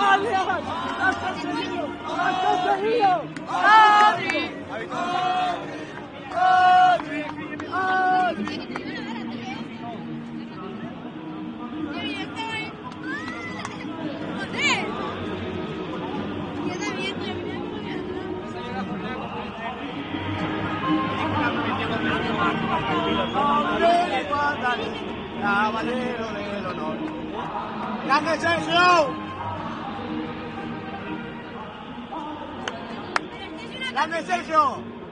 Adrián, ¡lo has conseguido! ¡Lo has conseguido! ¡Adri! ¡Adri! ¡Adri! Caballero del honor. ¡Grande Sergio! ¡Grande Sergio!